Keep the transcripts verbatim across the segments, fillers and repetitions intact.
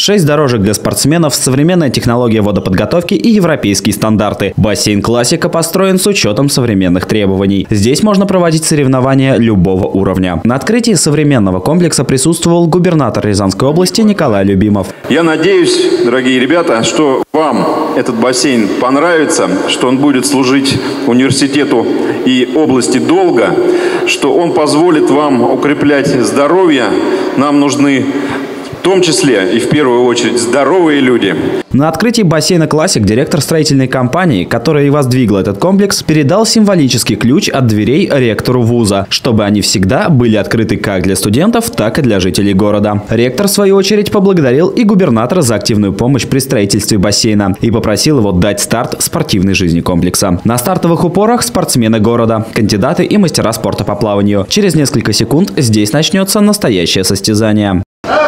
шесть дорожек для спортсменов, современная технология водоподготовки и европейские стандарты. Бассейн «Классика» построен с учетом современных требований. Здесь можно проводить соревнования любого уровня. На открытии современного комплекса присутствовал губернатор Рязанской области Николай Любимов. Я надеюсь, дорогие ребята, что вам этот бассейн понравится, что он будет служить университету и области долго, что он позволит вам укреплять здоровье. Нам нужны в том числе и в первую очередь здоровые люди. На открытии бассейна «Классик» директор строительной компании, которая и воздвигла этот комплекс, передал символический ключ от дверей ректору вуза, чтобы они всегда были открыты как для студентов, так и для жителей города. Ректор, в свою очередь, поблагодарил и губернатора за активную помощь при строительстве бассейна и попросил его дать старт спортивной жизни комплекса. На стартовых упорах спортсмены города, кандидаты и мастера спорта по плаванию. Через несколько секунд здесь начнется настоящее состязание.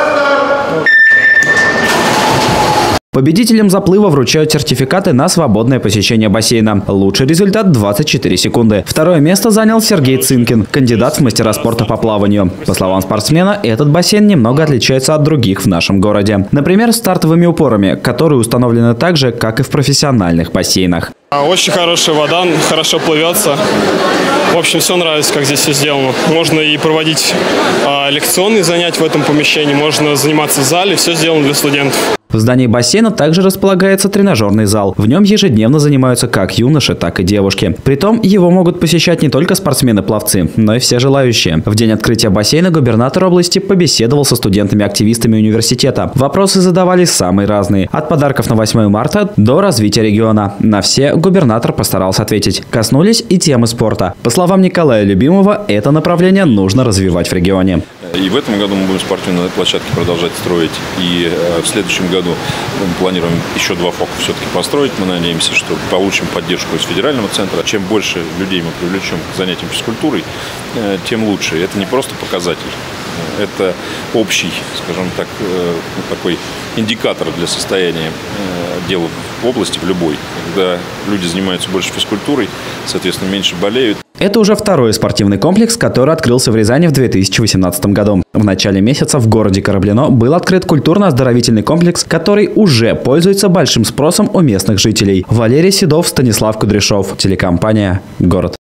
Победителям заплыва вручают сертификаты на свободное посещение бассейна. Лучший результат – двадцать четыре секунды. Второе место занял Сергей Цинкин, кандидат в мастера спорта по плаванию. По словам спортсмена, этот бассейн немного отличается от других в нашем городе. Например, стартовыми упорами, которые установлены так же, как и в профессиональных бассейнах. Очень хорошая вода, хорошо плывется. В общем, все нравится, как здесь все сделано. Можно и проводить а, лекционные занятия в этом помещении, можно заниматься в зале, все сделано для студентов. В здании бассейна также располагается тренажерный зал. В нем ежедневно занимаются как юноши, так и девушки. Притом его могут посещать не только спортсмены-пловцы, но и все желающие. В день открытия бассейна губернатор области побеседовал со студентами-активистами университета. Вопросы задавались самые разные. От подарков на восьмое марта до развития региона. На все губернатор постарался ответить. Коснулись и темы спорта. По словам Николая Любимова, это направление нужно развивать в регионе. И в этом году мы будем спортивные площадки продолжать строить. И в следующем году мы планируем еще два фока все-таки построить. Мы надеемся, что получим поддержку из федерального центра. Чем больше людей мы привлечем к занятиям физкультурой, тем лучше. Это не просто показатель. Это общий, скажем так, такой индикатор для состояния дел в области, в любой. Когда люди занимаются больше физкультурой, соответственно, меньше болеют. Это уже второй спортивный комплекс, который открылся в Рязани в две тысячи восемнадцатом году. В начале месяца в городе Кораблино был открыт культурно-оздоровительный комплекс, который уже пользуется большим спросом у местных жителей. Валерий Седов, Станислав Кудряшов, телекомпания «Город».